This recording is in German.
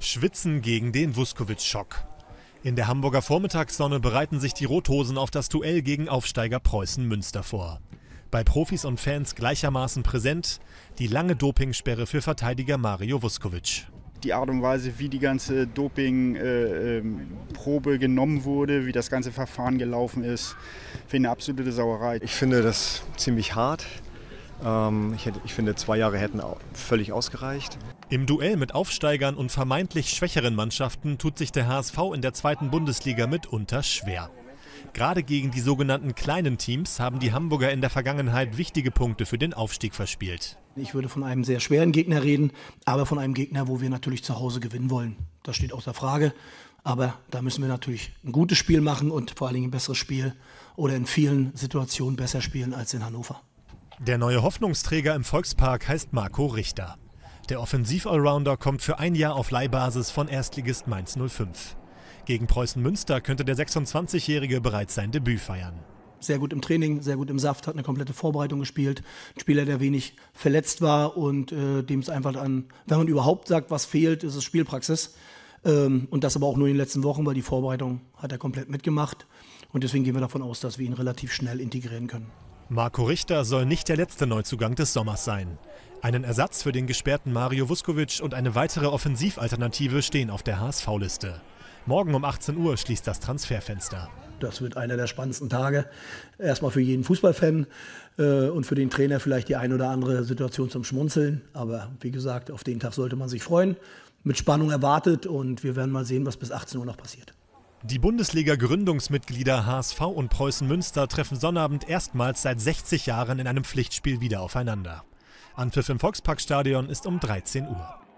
Schwitzen gegen den Vuskovic-Schock. In der Hamburger Vormittagssonne bereiten sich die Rothosen auf das Duell gegen Aufsteiger Preußen Münster vor. Bei Profis und Fans gleichermaßen präsent die lange Dopingsperre für Verteidiger Mario Vuskovic. Die Art und Weise, wie die ganze Dopingprobe genommen wurde, wie das ganze Verfahren gelaufen ist, finde eine absolute Sauerei. Ich finde das ziemlich hart. Ich finde, 2 Jahre hätten völlig ausgereicht. Im Duell mit Aufsteigern und vermeintlich schwächeren Mannschaften tut sich der HSV in der 2. Bundesliga mitunter schwer. Gerade gegen die sogenannten kleinen Teams haben die Hamburger in der Vergangenheit wichtige Punkte für den Aufstieg verspielt. Ich würde von einem sehr schweren Gegner reden, aber von einem Gegner, wo wir natürlich zu Hause gewinnen wollen. Das steht außer Frage. Aber da müssen wir natürlich ein gutes Spiel machen und vor allen Dingen ein besseres Spiel oder in vielen Situationen besser spielen als in Hannover. Der neue Hoffnungsträger im Volkspark heißt Marco Richter. Der Offensiv-Allrounder kommt für ein Jahr auf Leihbasis von Erstligist Mainz 05. Gegen Preußen Münster könnte der 26-Jährige bereits sein Debüt feiern. Sehr gut im Training, sehr gut im Saft, hat eine komplette Vorbereitung gespielt. Ein Spieler, der wenig verletzt war und dem es einfach an, wenn man überhaupt sagt, was fehlt, ist es Spielpraxis. Und das aber auch nur in den letzten Wochen, weil die Vorbereitung hat er komplett mitgemacht. Und deswegen gehen wir davon aus, dass wir ihn relativ schnell integrieren können. Marco Richter soll nicht der letzte Neuzugang des Sommers sein. Einen Ersatz für den gesperrten Mario Vuskovic und eine weitere Offensivalternative stehen auf der HSV-Liste. Morgen um 18 Uhr schließt das Transferfenster. Das wird einer der spannendsten Tage. Erstmal für jeden Fußballfan und für den Trainer vielleicht die ein oder andere Situation zum Schmunzeln. Aber wie gesagt, auf den Tag sollte man sich freuen. Mit Spannung erwartet und wir werden mal sehen, was bis 18 Uhr noch passiert. Die Bundesliga-Gründungsmitglieder HSV und Preußen Münster treffen Sonnabend erstmals seit 60 Jahren in einem Pflichtspiel wieder aufeinander. Anpfiff im Volksparkstadion ist um 13 Uhr.